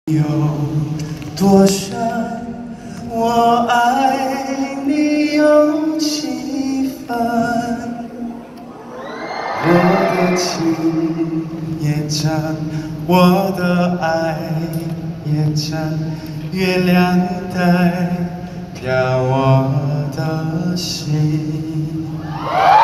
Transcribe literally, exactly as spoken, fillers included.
有多深，我爱你有几分？我的情也真，我的爱也真，月亮代表我的心。